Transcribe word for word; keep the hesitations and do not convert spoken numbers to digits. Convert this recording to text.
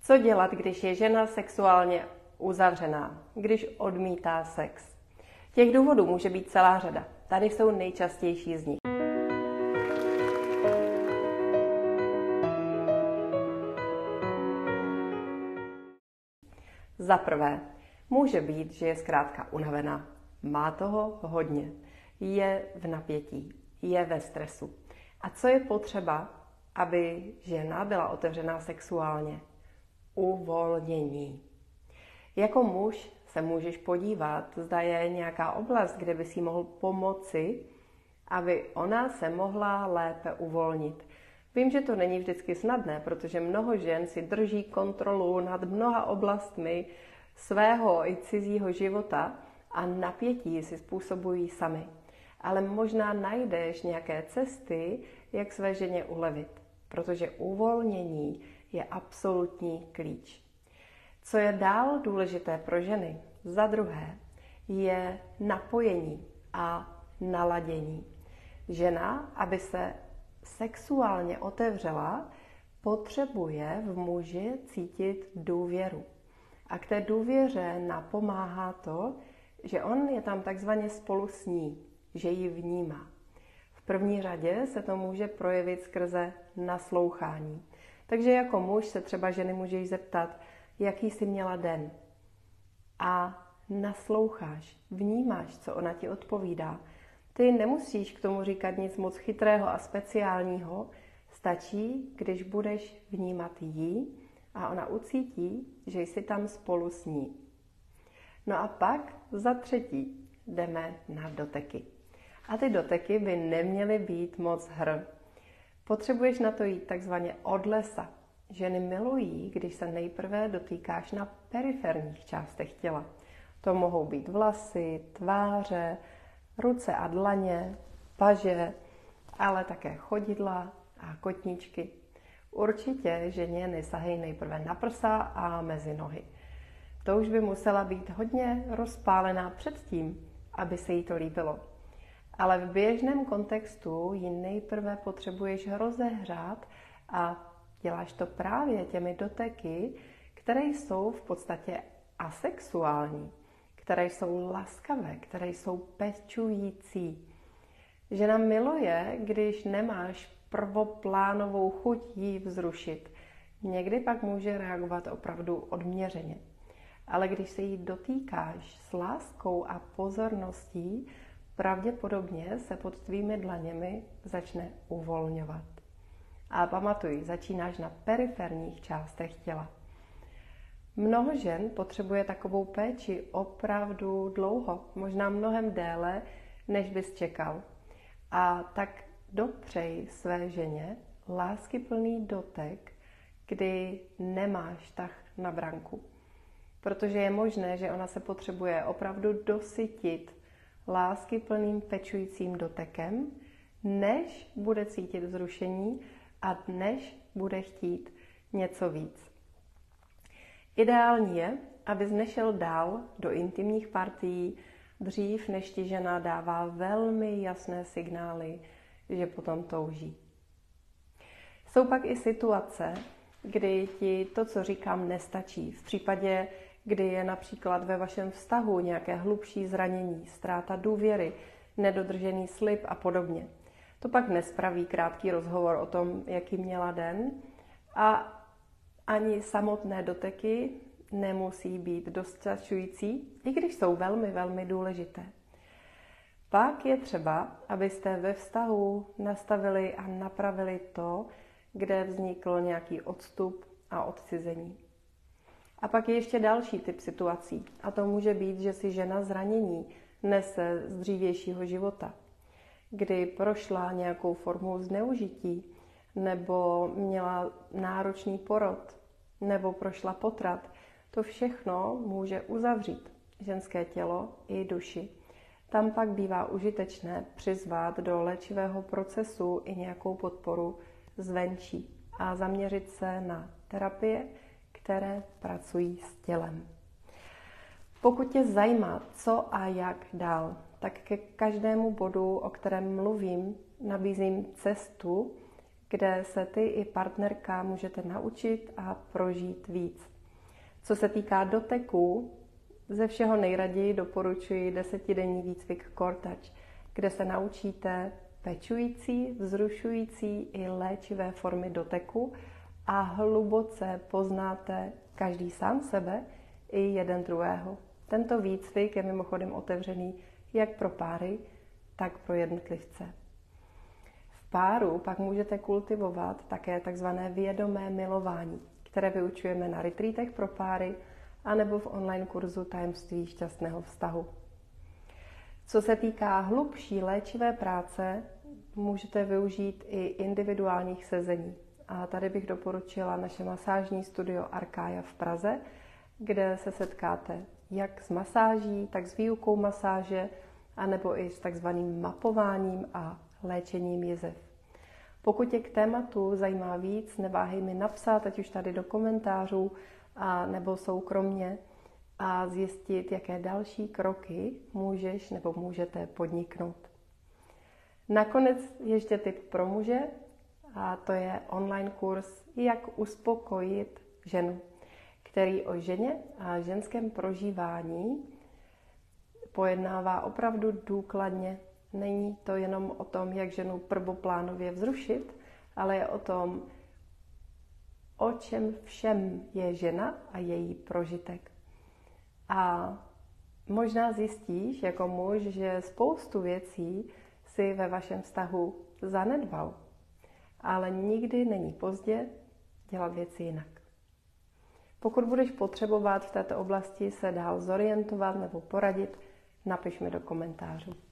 Co dělat, když je žena sexuálně uzavřená, když odmítá sex? Těch důvodů může být celá řada. Tady jsou nejčastější z nich. Za prvé, může být, že je zkrátka unavená. Má toho hodně. Je v napětí. Je ve stresu. A co je potřeba, aby žena byla otevřená sexuálně? Uvolnění. Jako muž se můžeš podívat, zda je nějaká oblast, kde by si mohl pomoci, aby ona se mohla lépe uvolnit. Vím, že to není vždycky snadné, protože mnoho žen si drží kontrolu nad mnoha oblastmi svého i cizího života a napětí si způsobují sami. Ale možná najdeš nějaké cesty, jak své ženě ulevit, protože uvolnění je absolutní klíč. Co je dál důležité pro ženy? Za druhé je napojení a naladění. Žena, aby se sexuálně otevřela, potřebuje v muži cítit důvěru. A k té důvěře napomáhá to, že on je tam takzvaně spolu s ní, že ji vnímá. V první řadě se to může projevit skrze naslouchání. Takže jako muž se třeba ženy můžeš zeptat, jaký jsi měla den. A nasloucháš, vnímáš, co ona ti odpovídá. Ty nemusíš k tomu říkat nic moc chytrého a speciálního, stačí, když budeš vnímat jí a ona ucítí, že jsi tam spolu s ní. No a pak za třetí jdeme na doteky. A ty doteky by neměly být moc hr. Potřebuješ na to jít takzvaně od lesa. Ženy milují, když se nejprve dotýkáš na periferních částech těla. To mohou být vlasy, tváře, ruce a dlaně, paže, ale také chodidla a kotníčky. Určitě ženě nesahej nejprve na prsa a mezi nohy. To už by musela být hodně rozpálená předtím, aby se jí to líbilo. Ale v běžném kontextu ji nejprve potřebuješ rozehřát a děláš to právě těmi doteky, které jsou v podstatě asexuální, které jsou laskavé, které jsou pečující. Žena miluje, když nemáš prvoplánovou chuť jí vzrušit. Někdy pak může reagovat opravdu odměřeně. Ale když se jí dotýkáš s láskou a pozorností, pravděpodobně se pod tvými dlaněmi začne uvolňovat. A pamatuj, začínáš na periferních částech těla. Mnoho žen potřebuje takovou péči opravdu dlouho, možná mnohem déle, než bys čekal. A tak dopřej své ženě láskyplný dotek, kdy nemáš tah na branku. Protože je možné, že ona se potřebuje opravdu dosytit láskyplným pečujícím dotekem, než bude cítit vzrušení a než bude chtít něco víc. Ideální je, abys nešel dál do intimních partií dřív, než ti žena dává velmi jasné signály, že potom touží. Jsou pak i situace, kdy ti to, co říkám, nestačí. V případě, kdy je například ve vašem vztahu nějaké hlubší zranění, ztráta důvěry, nedodržený slib a podobně. To pak nespraví krátký rozhovor o tom, jaký měla den, a ani samotné doteky nemusí být dostačující, i když jsou velmi, velmi důležité. Pak je třeba, abyste ve vztahu nastavili a napravili to, kde vznikl nějaký odstup a odcizení. A pak je ještě další typ situací. A to může být, že si žena zranění nese z dřívějšího života, kdy prošla nějakou formu zneužití, nebo měla náročný porod, nebo prošla potrat. To všechno může uzavřít ženské tělo i duši. Tam pak bývá užitečné přizvat do léčivého procesu i nějakou podporu zvenčí a zaměřit se na terapie, které pracují s tělem. Pokud tě zajímá, co a jak dál, tak ke každému bodu, o kterém mluvím, nabízím cestu, kde se ty i partnerka můžete naučit a prožít víc. Co se týká doteků, ze všeho nejraději doporučuji desetidenní výcvik Core Touch, kde se naučíte pečující, vzrušující i léčivé formy doteku a hluboce poznáte každý sám sebe i jeden druhého. Tento výcvik je mimochodem otevřený jak pro páry, tak pro jednotlivce. V páru pak můžete kultivovat také takzvané vědomé milování, které vyučujeme na retreatech pro páry anebo v online kurzu Tajemství šťastného vztahu. Co se týká hlubší léčivé práce, můžete využít i individuálních sezení. A tady bych doporučila naše masážní studio Arkája v Praze, kde se setkáte jak s masáží, tak s výukou masáže, anebo i s takzvaným mapováním a léčením jizev. Pokud tě k tématu zajímá víc, neváhej mi napsat, ať už tady do komentářů, a nebo soukromně, a zjistit, jaké další kroky můžeš nebo můžete podniknout. Nakonec ještě tip pro muže, a to je online kurz Jak uspokojit ženu, který o ženě a ženském prožívání pojednává opravdu důkladně. Není to jenom o tom, jak ženu prvoplánově vzrušit, ale je o tom, o čem všem je žena a její prožitek. A možná zjistíš jako muž, že spoustu věcí si ve vašem vztahu zanedbal, ale nikdy není pozdě dělat věci jinak. Pokud budeš potřebovat v této oblasti se dál zorientovat nebo poradit, napiš mi do komentářů.